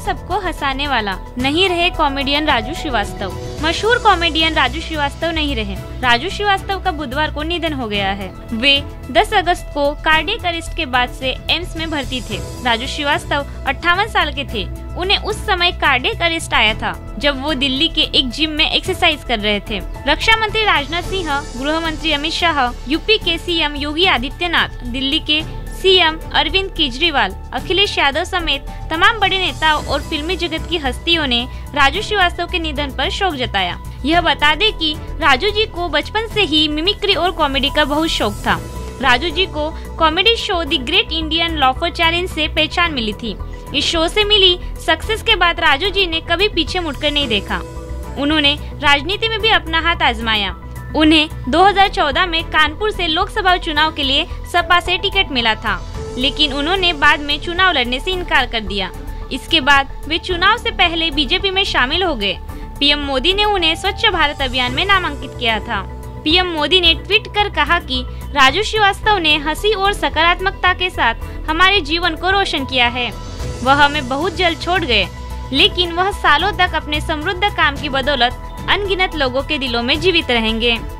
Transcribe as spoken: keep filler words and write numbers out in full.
सबको हंसाने वाला नहीं रहे कॉमेडियन राजू श्रीवास्तव। मशहूर कॉमेडियन राजू श्रीवास्तव नहीं रहे। राजू श्रीवास्तव का बुधवार को निधन हो गया है। वे दस अगस्त को कार्डियक अरेस्ट के बाद से एम्स में भर्ती थे। राजू श्रीवास्तव अट्ठावन साल के थे। उन्हें उस समय कार्डियक अरेस्ट आया था जब वो दिल्ली के एक जिम में एक्सरसाइज कर रहे थे। रक्षा मंत्री राजनाथ सिंह, गृह मंत्री अमित शाह, यूपी के सीएम योगी आदित्यनाथ, दिल्ली के सीएम अरविंद केजरीवाल, अखिलेश यादव समेत तमाम बड़े नेताओं और फिल्मी जगत की हस्तियों ने राजू श्रीवास्तव के निधन पर शोक जताया। यह बता दें कि राजू जी को बचपन से ही मिमिक्री और कॉमेडी का बहुत शौक था। राजू जी को comedy show the great Indian laughter challenge से पहचान मिली थी। इस शो से मिली सक्सेस के बाद राजू जी ने कभी पीछे मुड़कर नहीं देखा। उन्होंने राजनीति में भी अपना हाथ आजमाया। उन्हें दो हज़ार चौदह में कानपुर से लोकसभा चुनाव के लिए सपा से टिकट मिला था, लेकिन उन्होंने बाद में चुनाव लड़ने से इनकार कर दिया। इसके बाद वे चुनाव से पहले बीजेपी में शामिल हो गए। पीएम मोदी ने उन्हें स्वच्छ भारत अभियान में नामांकित किया था। पीएम मोदी ने ट्वीट कर कहा कि राजू श्रीवास्तव ने हंसी और सकारात्मकता के साथ हमारे जीवन को रोशन किया है। वह हमें बहुत जल्द छोड़ गए, लेकिन वह सालों तक अपने समृद्ध काम की बदौलत अनगिनत लोगों के दिलों में जीवित रहेंगे।